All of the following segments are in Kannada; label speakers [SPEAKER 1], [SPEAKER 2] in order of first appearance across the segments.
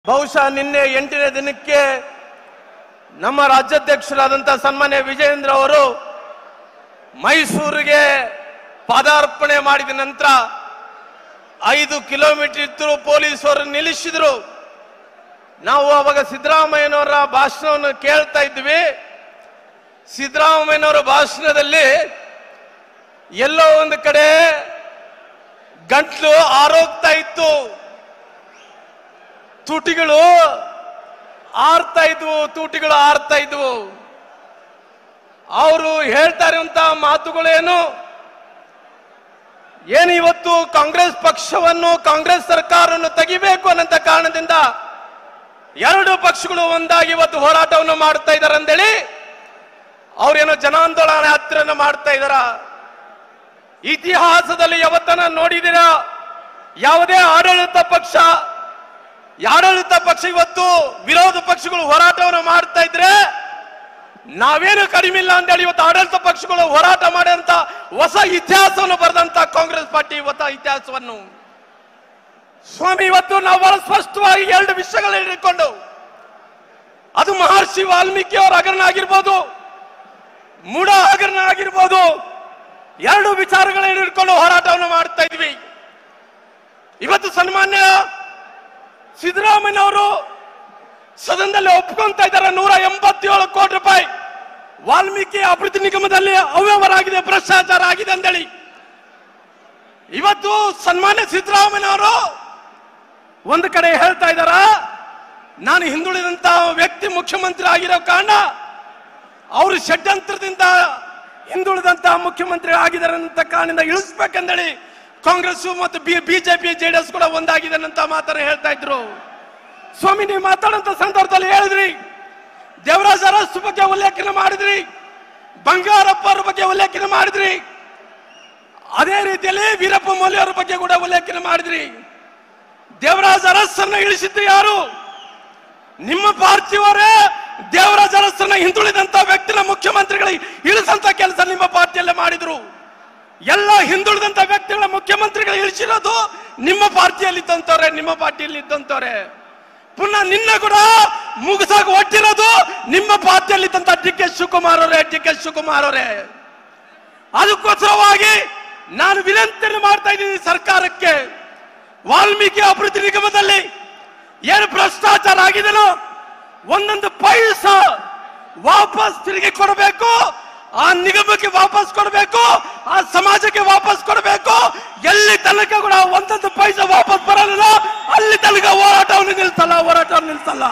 [SPEAKER 1] ಬಹುಶಃ ನಿನ್ನೆ 8ನೇ ದಿನಕ್ಕೆ ನಮ್ಮ ರಾಜ್ಯಾಧ್ಯಕ್ಷರಾದಂತ ಸನ್ಮಾನ್ಯ ವಿಜಯೇಂದ್ರ ಅವರು ಮೈಸೂರಿಗೆ ಪಾದಾರ್ಪಣೆ ಮಾಡಿದ ನಂತರ 5 ಕಿಲೋಮೀಟರ್ ಇತ್ತು ಪೊಲೀಸರು ನಿಲ್ಲಿಸಿದ್ರು. ನಾವು ಅವಾಗ ಸಿದ್ದರಾಮಯ್ಯನವರ ಭಾಷಣವನ್ನು ಕೇಳ್ತಾ ಇದ್ವಿ. ಸಿದ್ದರಾಮಯ್ಯನವರ ಭಾಷಣದಲ್ಲಿ ಎಲ್ಲೋ ಒಂದು ಕಡೆ ಗಂಟ್ಲು ಆರೋಗ್ತಾ ಇತ್ತು, ತೂಟಿಗಳು ಆರ್ತಾ ಇದ್ವು. ಅವರು ಹೇಳ್ತಾ ಇರುವಂತಹ ಮಾತುಗಳೇನು, ಏನು ಇವತ್ತು ಕಾಂಗ್ರೆಸ್ ಪಕ್ಷವನ್ನು ಕಾಂಗ್ರೆಸ್ ಸರ್ಕಾರವನ್ನು ತೆಗಿಬೇಕು ಅನ್ನೋ ಕಾರಣದಿಂದ ಎರಡು ಪಕ್ಷಗಳು ಒಂದಾಗಿ ಇವತ್ತು ಹೋರಾಟವನ್ನು ಮಾಡ್ತಾ ಇದ್ದಾರೆ ಅಂತೇಳಿ ಅವ್ರೇನೋ ಜನಾಂದೋಲನ ಯಾತ್ರೆಯನ್ನು ಮಾಡ್ತಾ ಇದಾರ. ಇತಿಹಾಸದಲ್ಲಿ ಯಾವತ್ತನ ನೋಡಿದಿರಾ ಯಾವುದೇ ಆಡಳಿತ ಪಕ್ಷ ಇವತ್ತು ವಿರೋಧ ಪಕ್ಷಗಳು ಹೋರಾಟವನ್ನು ಮಾಡ್ತಾ ಇದ್ರೆ ನಾವೇನು ಕಡಿಮೆ ಇಲ್ಲ ಅಂತೇಳಿ ಇವತ್ತು ಆಡಳಿತ ಪಕ್ಷಗಳು ಹೋರಾಟ ಮಾಡಿದಂತ ಹೊಸ ಇತಿಹಾಸವನ್ನು ಬರೆದಂತ ಕಾಂಗ್ರೆಸ್ ಪಾರ್ಟಿ ಇವತ್ತು ಇತಿಹಾಸವನ್ನು ಸ್ವಾಮಿ ಇವತ್ತು ನಾವು ಬಹಳ ಸ್ಪಷ್ಟವಾಗಿ 2 ವಿಷಯಗಳನ್ನು ಹಿಡಿದುಕೊಂಡು, ಅದು ಮಹರ್ಷಿ ವಾಲ್ಮೀಕಿ ಅವರ ಹಗರಣ ಆಗಿರ್ಬೋದು, ಮೂಢ ಹಗರಣ ಆಗಿರ್ಬೋದು, 2 ವಿಚಾರಗಳನ್ನು ಹಿಡಿದುಕೊಂಡು ಹೋರಾಟವನ್ನು ಮಾಡ್ತಾ ಇದ್ವಿ. ಇವತ್ತು ಸನ್ಮಾನ್ಯ ಸಿದ್ದರಾಮಯ್ಯನವರು ಸದನದಲ್ಲಿ ಒಪ್ಕೊಂತ ಇದ್ದಾರೆ 187 ಕೋಟಿ ರೂಪಾಯಿ ವಾಲ್ಮೀಕಿ ಅಭಿವೃದ್ಧಿ ನಿಗಮದಲ್ಲಿ ಅವ್ಯವಹಾರ ಆಗಿದೆ, ಭ್ರಷ್ಟಾಚಾರ ಆಗಿದೆ ಅಂತೇಳಿ. ಇವತ್ತು ಸನ್ಮಾನ್ಯ ಸಿದ್ದರಾಮಯ್ಯನವರು ಒಂದು ಕಡೆ ಹೇಳ್ತಾ ಇದ್ದಾರ, ನಾನು ಹಿಂದುಳಿದಂತ ವ್ಯಕ್ತಿ ಮುಖ್ಯಮಂತ್ರಿ ಆಗಿರೋ ಕಾರಣ ಅವರು ಷಡ್ಯಂತ್ರದಿಂದ ಹಿಂದುಳಿದಂತ ಮುಖ್ಯಮಂತ್ರಿ ಆಗಿದ್ದಾರೆ ಅಂತ ಕಾರಣದಿಂದ ಇಳಿಸ್ಬೇಕಂದೇಳಿ ಕಾಂಗ್ರೆಸ್ ಮತ್ತು ಬಿಜೆಪಿ ಜೆಡಿಎಸ್ ಕೂಡ ಒಂದಾಗಿದೆ ಅಂತ ಮಾತನ್ನ ಹೇಳ್ತಾ ಇದ್ರು. ಸ್ವಾಮಿ, ನೀವು ಮಾತಾಡಂತ ಸಂದರ್ಭದಲ್ಲಿ ಹೇಳಿದ್ರಿ, ದೇವರಾಜ ಅರಸು ಬಗ್ಗೆ ಉಲ್ಲೇಖನ ಮಾಡಿದ್ರಿ, ಬಂಗಾರಪ್ಪ ಅವರ ಬಗ್ಗೆ ಉಲ್ಲೇಖನ ಮಾಡಿದ್ರಿ, ಅದೇ ರೀತಿಯಲ್ಲಿ ವೀರಪ್ಪ ಮೊಯ್ಲಿ ಅವರ ಬಗ್ಗೆ ಕೂಡ ಉಲ್ಲೇಖನ ಮಾಡಿದ್ರಿ. ದೇವರಾಜ ಅರಸನ್ನ ಇಳಿಸಿದ್ದು ಯಾರು? ನಿಮ್ಮ ಪಾರ್ಟಿಯವರೇ ದೇವರಾಜ ಅರಸನ್ನ ಹಿಂದುಳಿದಂತ ವ್ಯಕ್ತಿನ ಮುಖ್ಯಮಂತ್ರಿಗಳಿಗೆ ಇಳಿಸಂತ ಕೆಲಸ ನಿಮ್ಮ ಪಾರ್ಟಿಯಲ್ಲೇ ಮಾಡಿದ್ರು. ಎಲ್ಲ ಹಿಂದುಳಿದಂತ ವ್ಯಕ್ತಿಗಳ ಮುಖ್ಯಮಂತ್ರಿಗಳು ಇಳಿಸಿರೋದು ನಿಮ್ಮ ಪಾರ್ಟಿಯಲ್ಲಿ ಇದ್ದಂತವ್ರೆ. ಪುನಃ ನಿನ್ನ ಕೂಡ ಮುಗಿಸಾಗ ಒಟ್ಟಿರೋದು ನಿಮ್ಮ ಪಾರ್ಟಿಯಲ್ಲಿ ಇದ್ದಂತ ಡಿ ಕೆ ಶಿವಕುಮಾರ್ ಅವರೇ. ಅದಕ್ಕೋಸ್ಕರವಾಗಿ ನಾನು ವಿನಂತಿಯನ್ನು ಮಾಡ್ತಾ ಇದ್ದೀನಿ ಸರ್ಕಾರಕ್ಕೆ, ವಾಲ್ಮೀಕಿ ಅಭಿವೃದ್ಧಿ ನಿಗಮದಲ್ಲಿ ಏನು ಭ್ರಷ್ಟಾಚಾರ ಆಗಿದೆನೋ ಒಂದೊಂದು ಪೈಸಾ ವಾಪಸ್ ತಿರುಗಿ ಕೊಡಬೇಕು, ಆ ನಿಗಮಕ್ಕೆ ವಾಪಸ್ ಕೊಡಬೇಕು, ಆ ಸಮಾಜಕ್ಕೆ ವಾಪಸ್ ಕೊಡಬೇಕು. ಎಲ್ಲಿ ತನಕ ಕೂಡ ಒಂದೊಂದು ಪೈಸಾ ವಾಪಸ್ ಬರಲ್ಲ ಅಲ್ಲಿ ತನಕ ಹೋರಾಟವನ್ನು ನಿಲ್ಲಿಸಲ್ಲ,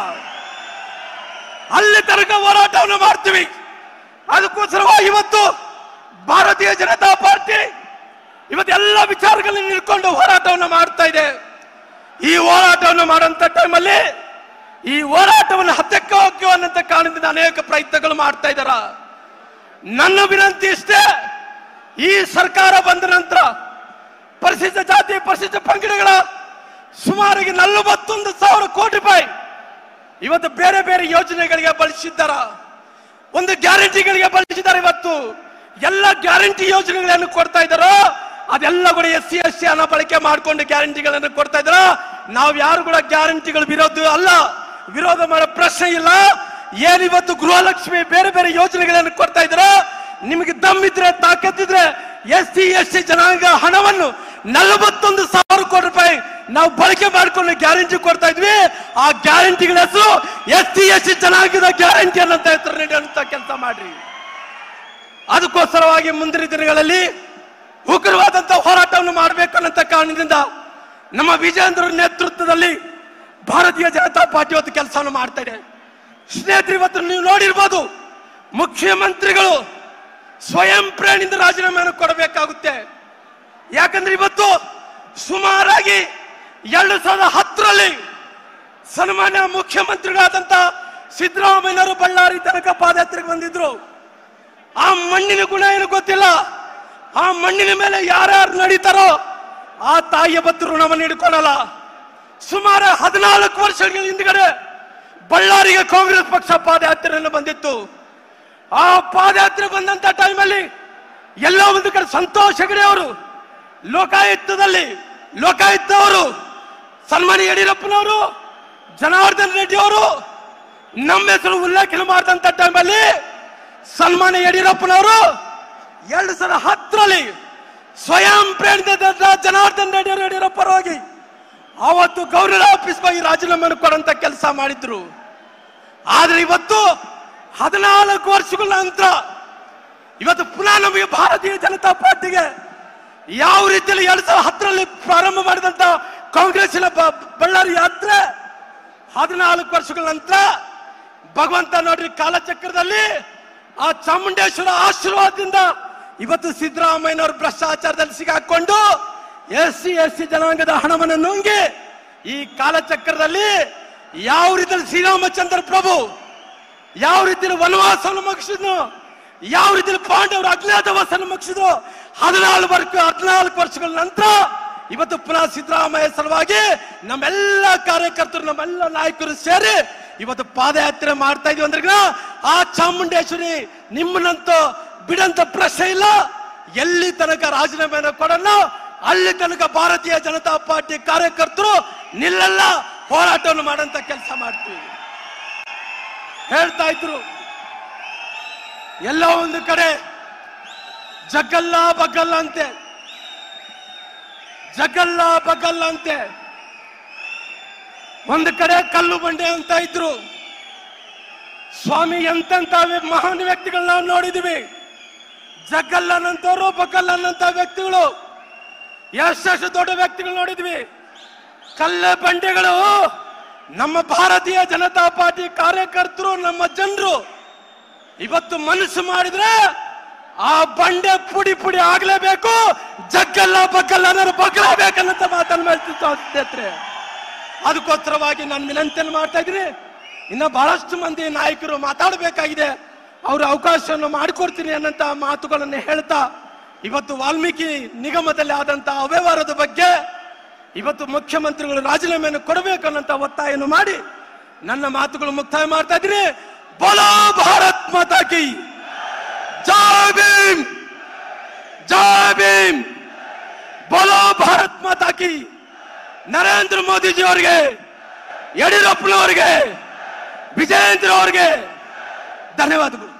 [SPEAKER 1] ಅಲ್ಲಿ ತನಕ ಹೋರಾಟವನ್ನು ಮಾಡ್ತೀವಿ. ಅದಕ್ಕೋಸ್ಕರವಾಗಿ ಇವತ್ತು ಭಾರತೀಯ ಜನತಾ ಪಾರ್ಟಿ ಇವತ್ತು ಎಲ್ಲ ವಿಚಾರಗಳನ್ನು ಇಟ್ಕೊಂಡು ಹೋರಾಟವನ್ನು ಮಾಡ್ತಾ ಇದೆ. ಈ ಹೋರಾಟವನ್ನು ಮಾಡುವಂತ ಟೈಮಲ್ಲಿ ಈ ಹೋರಾಟವನ್ನು ಹತ್ತಕ್ಕೆ ಹೋಗ್ತೀವಿ ಅನ್ನೋ ಕಾರಣದಿಂದ ಅನೇಕ ಪ್ರಯತ್ನಗಳು ಮಾಡ್ತಾ ಇದ್ದಾರ. ನನ್ನ ವಿನಂತಿ ಇಷ್ಟೇ, ಈ ಸರ್ಕಾರ ಬಂದ ನಂತರ ಪರಿಶಿಷ್ಟ ಜಾತಿ ಪರಿಶಿಷ್ಟ ಪಂಗಡಗಳ ಸುಮಾರಿಗೆ 41,000 ಕೋಟಿ ರೂಪಾಯಿ ಇವತ್ತು ಬೇರೆ ಬೇರೆ ಯೋಜನೆಗಳಿಗೆ ಬಳಸಿದ್ದಾರ, ಒಂದು ಗ್ಯಾರಂಟಿಗಳಿಗೆ ಬಳಸಿದ್ದಾರೆ. ಇವತ್ತು ಎಲ್ಲ ಗ್ಯಾರಂಟಿ ಯೋಜನೆಗಳನ್ನು ಕೊಡ್ತಾ ಇದ್ದಾರೋ ಅದೆಲ್ಲ ಕೂಡ SC ಹಣ ಬಳಕೆ ಮಾಡಿಕೊಂಡು ಗ್ಯಾರಂಟಿಗಳನ್ನು ಕೊಡ್ತಾ ಇದ್ದಾರ. ನಾವು ಯಾರು ಕೂಡ ಗ್ಯಾರಂಟಿಗಳು ವಿರೋಧ ಮಾಡೋ ಪ್ರಶ್ನೆ ಇಲ್ಲ. ಏನಿವತ್ತು ಗೃಹಲಕ್ಷ್ಮಿ ಬೇರೆ ಬೇರೆ ಯೋಜನೆಗಳನ್ನು ಕೊಡ್ತಾ ಇದ್ರ, ನಿಮಗೆ ದಮ್ಮಿದ್ರೆ ತಾಕತ್ತಿದ್ರೆ SC ಜನಾಂಗ ಹಣವನ್ನು 41,000 ಕೋಟಿ ರೂಪಾಯಿ ನಾವು ಬಳಕೆ ಮಾಡಿಕೊಂಡು ಗ್ಯಾರಂಟಿ ಕೊಡ್ತಾ ಇದ್ವಿ. ಆ ಗ್ಯಾರಂಟಿಗಳ ಹೆಸರು SC ಜನಾಂಗದ ಗ್ಯಾರಂಟಿ ಅನ್ನಂತ ಹೆಸರು ನೀಡುವಂತ ಕೆಲಸ ಮಾಡ್ರಿ. ಅದಕ್ಕೋಸ್ಕರವಾಗಿ ಮುಂದಿನ ದಿನಗಳಲ್ಲಿ ಉಗ್ರವಾದಂತಹ ಹೋರಾಟವನ್ನು ಮಾಡಬೇಕು ಅನ್ನೋ ಕಾರಣದಿಂದ ನಮ್ಮ ವಿಜಯೇಂದ್ರ ನೇತೃತ್ವದಲ್ಲಿ ಭಾರತೀಯ ಜನತಾ ಪಾರ್ಟಿ ಇವತ್ತು ಕೆಲಸವನ್ನು ಮಾಡ್ತಾ ಇದೆ. ಸ್ನೇಹಿತರು, ಇವತ್ತು ನೀವು ನೋಡಿರ್ಬೋದು, ಮುಖ್ಯಮಂತ್ರಿಗಳು ಸ್ವಯಂ ಪ್ರೇರಣೆಯಿಂದ ರಾಜೀನಾಮೆಯನ್ನು ಕೊಡಬೇಕಾಗುತ್ತೆ. ಯಾಕಂದ್ರೆ ಇವತ್ತು ಸುಮಾರಾಗಿ 2010ರಲ್ಲಿ ಸನ್ಮಾನ್ಯ ಮುಖ್ಯಮಂತ್ರಿಗಳಾದಂತ ಸಿದ್ದರಾಮಯ್ಯನವರು ಬಳ್ಳಾರಿ ತನಕ ಪಾದಯಾತ್ರೆಗೆ ಬಂದಿದ್ರು. ಆ ಮಣ್ಣಿನ ಗುಣ ಏನು ಗೊತ್ತಿಲ್ಲ, ಆ ಮಣ್ಣಿನ ಮೇಲೆ ಯಾರ್ಯಾರು ನಡೀತಾರೋ ಆ ತಾಯಿಯ ಬತ್ತು ಋಣವನ್ನು ಹಿಡ್ಕೊಳ್ಳಲ್ಲ. ಸುಮಾರು 14 ವರ್ಷಗಳ ಹಿಂದ್ಗಡೆ ಬಳ್ಳಾರಿಗೆ ಕಾಂಗ್ರೆಸ್ ಪಕ್ಷ ಪಾದಯಾತ್ರೆಯನ್ನು ಬಂದಿತ್ತು. ಆ ಪಾದಯಾತ್ರೆ ಬಂದಂತ ಟೈಮಲ್ಲಿ ಎಲ್ಲ ಒಂದು ಕಡೆ ಸಂತೋಷ್ ಹೆಗಡೆ ಅವರು ಲೋಕಾಯುಕ್ತವರು ಸನ್ಮಾನ್ಯ ಯಡಿಯೂರಪ್ಪನವರು ಜನಾರ್ದನ್ ರೆಡ್ಡಿ ಅವರು ನಮ್ಮ ಹೆಸರು ಉಲ್ಲೇಖನೆ ಮಾಡಿದಂತ ಟೈಮಲ್ಲಿ ಸನ್ಮಾನ್ಯ ಯಡಿಯೂರಪ್ಪನವರು 2010ರಲ್ಲಿ ಸ್ವಯಂ ಪ್ರೇರಿತ ಜನಾರ್ದನ್ ರೆಡ್ಡಿ ಅವರು ಯಡಿಯೂರಪ್ಪ ಹೋಗಿ ಅವತ್ತು ಗೌರ್ನರ್ ಆಫೀಸ್ ಬಗ್ಗೆ ರಾಜೀನಾಮೆ ಕೊಡಂತ ಕೆಲಸ ಮಾಡಿದ್ರು. ಆದ್ರೆ ಇವತ್ತು 14 ವರ್ಷಗಳ ನಂತರ ಇವತ್ತು ಪುನಃ ನಮಗೆ ಭಾರತೀಯ ಜನತಾ ಪಾರ್ಟಿಗೆ ಯಾವ ರೀತಿಯಲ್ಲಿ 2010ರಲ್ಲಿ ಪ್ರಾರಂಭ ಮಾಡಿದಂತ ಕಾಂಗ್ರೆಸ್ಸಿನ ಬಳ್ಳಾರಿ ಯಾತ್ರೆ 14 ವರ್ಷಗಳ ನಂತರ ಭಗವಂತ ನೋಡ್ರಿ ಕಾಲಚಕ್ರದಲ್ಲಿ ಆ ಚಾಮುಂಡೇಶ್ವರ ಆಶೀರ್ವಾದದಿಂದ ಇವತ್ತು ಸಿದ್ದರಾಮಯ್ಯನವರು ಭ್ರಷ್ಟಾಚಾರದಲ್ಲಿ ಸಿಗಾಕೊಂಡು SC ಜನಾಂಗದ ಹಣವನ್ನು ನುಂಗಿ ಈ ಕಾಲಚಕ್ರದಲ್ಲಿ ಯಾವ ರೀತಿಯಲ್ಲಿ ಶ್ರೀರಾಮಚಂದ್ರ ಪ್ರಭು ಯಾವ ರೀತಿಯಲ್ಲಿ ವನವಾಸವನ್ನು ಮುಗಿಸಿದ್ನು, ಯಾವ ರೀತಿಯಲ್ಲಿ ಪಾಂಡವರು ಅಜ್ಞಾತವಾಸವನ್ನು ಮುಗಿಸಿದ್ರು. 14 ವರ್ಷಗಳ ನಂತರ ಇವತ್ತು ಪುನಃ ಸಿದ್ದರಾಮಯ್ಯ ಸಲುವಾಗಿ ನಮ್ಮೆಲ್ಲ ಕಾರ್ಯಕರ್ತರು ನಮ್ಮೆಲ್ಲ ನಾಯಕರು ಸೇರಿ ಇವತ್ತು ಪಾದಯಾತ್ರೆ ಮಾಡ್ತಾ ಇದೀವಿ ಅಂದ್ರೆ ಆ ಚಾಮುಂಡೇಶ್ವರಿ ನಿಮ್ಮನ್ನಂತೂ ಬಿಡಂತ ಪ್ರಶ್ನೆ ಇಲ್ಲ. ಎಲ್ಲಿ ತನಕ ರಾಜೀನಾಮೆಯನ್ನು ಕೊಡಲ್ಲ ಅಲ್ಲಿ ತನಕ ಭಾರತೀಯ ಜನತಾ ಪಾರ್ಟಿ ಕಾರ್ಯಕರ್ತರು ನಿಲ್ಲಲ್ಲ, ಹೋರಾಟವನ್ನು ಮಾಡಂತ ಕೆಲಸ ಮಾಡ್ತೀವಿ. ಹೇಳ್ತಾ ಇದ್ರು ಎಲ್ಲ ಒಂದು ಕಡೆ ಜಗಲ್ಲ ಬಗಲ್ಲ ಅಂತೆ, ಜಗಲ್ಲ ಬಗಲ್ಲ ಅಂತೆ, ಒಂದು ಕಡೆ ಕಲ್ಲು ಬಂಡೆ ಅಂತ ಇದ್ರು. ಸ್ವಾಮಿ ಎಂತೆಂತ ಮಹಾನ್ ವ್ಯಕ್ತಿಗಳನ್ನ ನಾವು ನೋಡಿದೀವಿ. ಜಗಲ್ಲನಂತವರು ಬಗಲ್ಲನಂತ ವ್ಯಕ್ತಿಗಳು ಎಷ್ಟು ದೊಡ್ಡ ವ್ಯಕ್ತಿಗಳು ನೋಡಿದ್ವಿ. ಕಲ್ಲ ಬಂಡೆಗಳು ನಮ್ಮ ಭಾರತೀಯ ಜನತಾ ಪಾರ್ಟಿ ಕಾರ್ಯಕರ್ತರು ನಮ್ಮ ಜನರು ಇವತ್ತು ಮನಸ್ಸು ಮಾಡಿದ್ರೆ ಆ ಬಂಡೆ ಪುಡಿ ಪುಡಿ ಆಗ್ಲೇಬೇಕು. ಜಗ್ಗಲ್ಲ ಬಗ್ಗಲ್ಲ ಅನ್ನೋರು ಬಗ್ಗಲೇಬೇಕನ್ನಂತ ಮಾತನ್ನು ಹೇಳ್ತಿತ್ತು. ಅದಕ್ಕೋಸ್ಕರವಾಗಿ ನಾನು ವಿನಂತಿಯನ್ನು ಮಾಡ್ತಾ ಇದ್ದೀನಿ. ಇನ್ನ ಬಹಳಷ್ಟು ಮಂದಿ ನಾಯಕರು ಮಾತಾಡಬೇಕಾಗಿದೆ, ಅವರು ಅವಕಾಶವನ್ನು ಮಾಡಿಕೊಡ್ತೀನಿ ಅನ್ನಂತ ಮಾತುಗಳನ್ನು ಹೇಳ್ತಾ ಇವತ್ತು ವಾಲ್ಮೀಕಿ ನಿಗಮದಲ್ಲಿ ಆದಂತಹ ಅವ್ಯವಹಾರದ ಬಗ್ಗೆ ಇವತ್ತು ಮುಖ್ಯಮಂತ್ರಿಗಳು ರಾಜೀನಾಮೆಯನ್ನು ಕೊಡಬೇಕು ಅನ್ನಂತ ಒತ್ತಾಯವನ್ನು ಮಾಡಿ ನನ್ನ ಮಾತುಗಳು ಮುಕ್ತಾಯ ಮಾಡ್ತಾ ಇದ್ದೀನಿ. ಬೋಲೋ ಭಾರತ್ ಮಾತಾ ಕಿ ಜೈ ಭೀಮ್, ಜೈ ಭೀಮ್. ಬೋಲೋ ಭಾರತ್ ಮಾತಾ ಕಿ. ನರೇಂದ್ರ ಮೋದಿಜಿ ಅವರಿಗೆ, ಯಡಿಯೂರಪ್ಪನವರಿಗೆ, ವಿಜಯೇಂದ್ರ ಅವರಿಗೆ ಧನ್ಯವಾದಗಳು.